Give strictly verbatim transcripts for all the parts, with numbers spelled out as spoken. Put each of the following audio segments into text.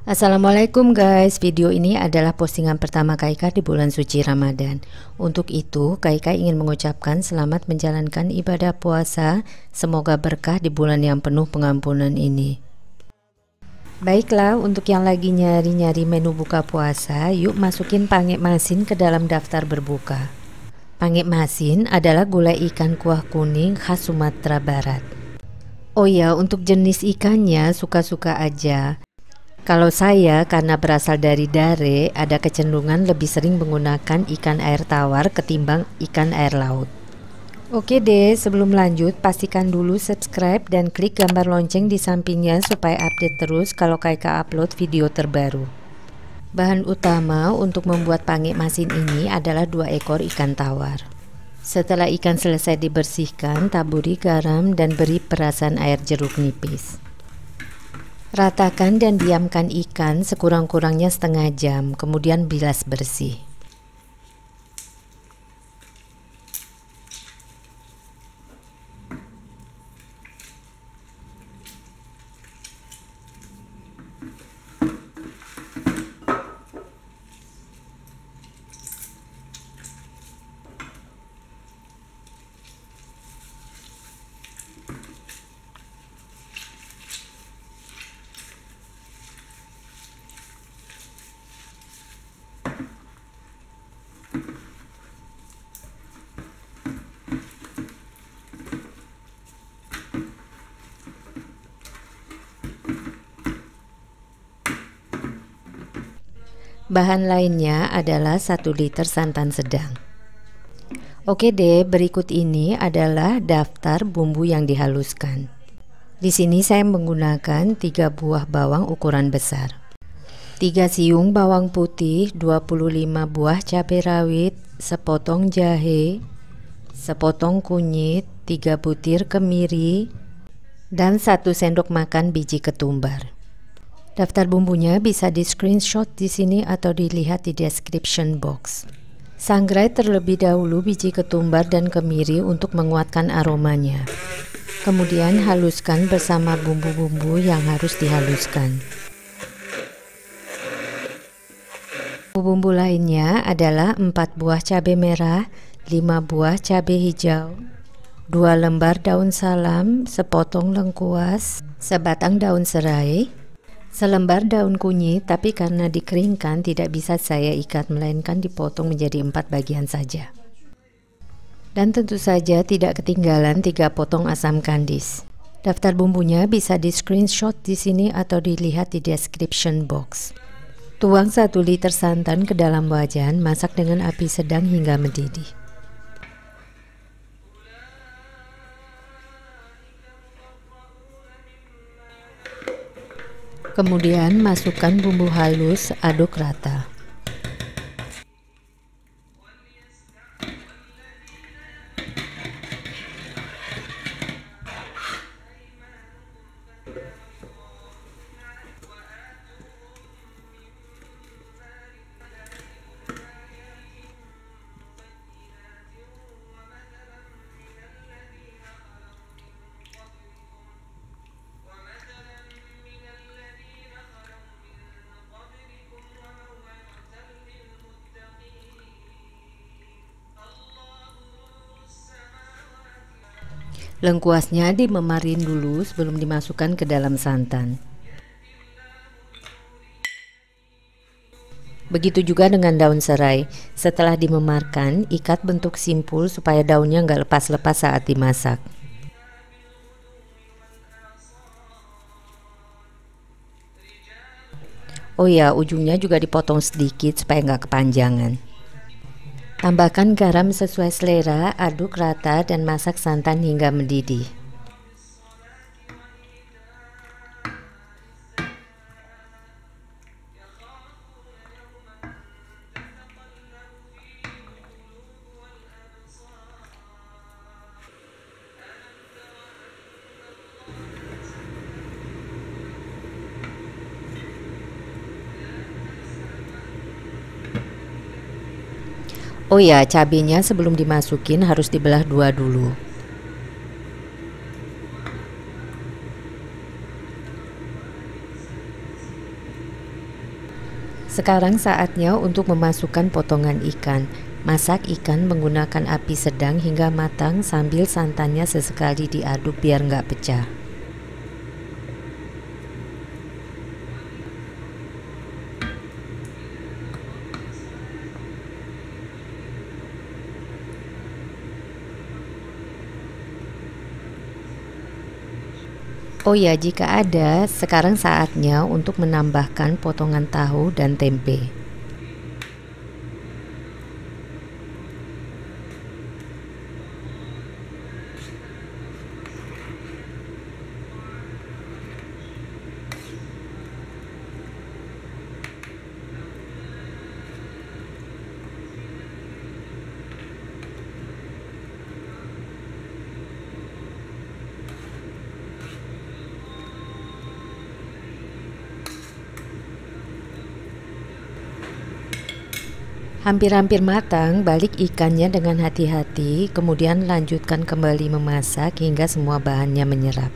Assalamualaikum guys, video ini adalah postingan pertama Kak Ika di bulan suci Ramadan. Untuk itu, Kak Ika ingin mengucapkan selamat menjalankan ibadah puasa. Semoga berkah di bulan yang penuh pengampunan ini. Baiklah, untuk yang lagi nyari-nyari menu buka puasa, yuk masukin pangek masin ke dalam daftar berbuka. Pangek masin adalah gulai ikan kuah kuning khas Sumatera Barat. Oh ya, untuk jenis ikannya suka-suka aja. Kalau saya karena berasal dari Dare, ada kecenderungan lebih sering menggunakan ikan air tawar ketimbang ikan air laut. Oke deh, sebelum lanjut pastikan dulu subscribe dan klik gambar lonceng di sampingnya supaya update terus kalau Kak Ika upload video terbaru. Bahan utama untuk membuat pangek masin ini adalah dua ekor ikan tawar. Setelah ikan selesai dibersihkan, taburi garam dan beri perasan air jeruk nipis. Ratakan dan diamkan ikan sekurang-kurangnya setengah jam, kemudian bilas bersih. Bahan lainnya adalah satu liter santan sedang. Oke deh, berikut ini adalah daftar bumbu yang dihaluskan. Di sini saya menggunakan tiga buah bawang ukuran besar, tiga siung bawang putih, dua puluh lima buah cabai rawit, sepotong jahe, sepotong kunyit, tiga butir kemiri, dan satu sendok makan biji ketumbar. Daftar bumbunya bisa di screenshot di sini atau dilihat di description box. Sangrai terlebih dahulu biji ketumbar dan kemiri untuk menguatkan aromanya. Kemudian haluskan bersama bumbu-bumbu yang harus dihaluskan. Bumbu lainnya adalah empat buah cabai merah, lima buah cabai hijau, dua lembar daun salam, sepotong lengkuas, sebatang daun serai, selembar daun kunyit, tapi karena dikeringkan tidak bisa saya ikat melainkan dipotong menjadi empat bagian saja. Dan tentu saja tidak ketinggalan tiga potong asam kandis. Daftar bumbunya bisa di screenshot di sini atau dilihat di description box. Tuang satu liter santan ke dalam wajan, masak dengan api sedang hingga mendidih. Kemudian masukkan bumbu halus, aduk rata. Lengkuasnya dimemarin dulu sebelum dimasukkan ke dalam santan. Begitu juga dengan daun serai. Setelah dimemarkan, ikat bentuk simpul supaya daunnya nggak lepas-lepas saat dimasak. Oh ya, ujungnya juga dipotong sedikit supaya nggak kepanjangan. Tambahkan garam sesuai selera, aduk rata dan masak santan hingga mendidih. Oh ya, cabenya sebelum dimasukin harus dibelah dua dulu. Sekarang saatnya untuk memasukkan potongan ikan. Masak ikan menggunakan api sedang hingga matang sambil santannya sesekali diaduk biar nggak pecah. Oh ya, jika ada, sekarang saatnya untuk menambahkan potongan tahu dan tempe. Hampir-hampir matang, balik ikannya dengan hati-hati, kemudian lanjutkan kembali memasak hingga semua bahannya menyerap.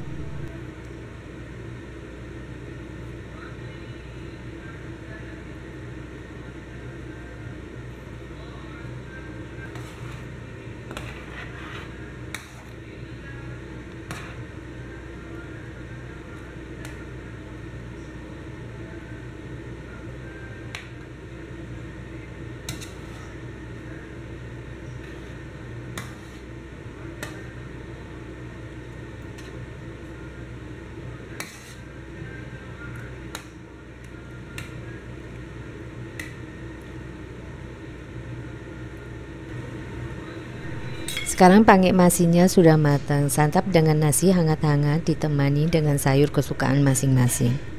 Sekarang pangek masinya sudah matang, santap dengan nasi hangat-hangat ditemani dengan sayur kesukaan masing-masing.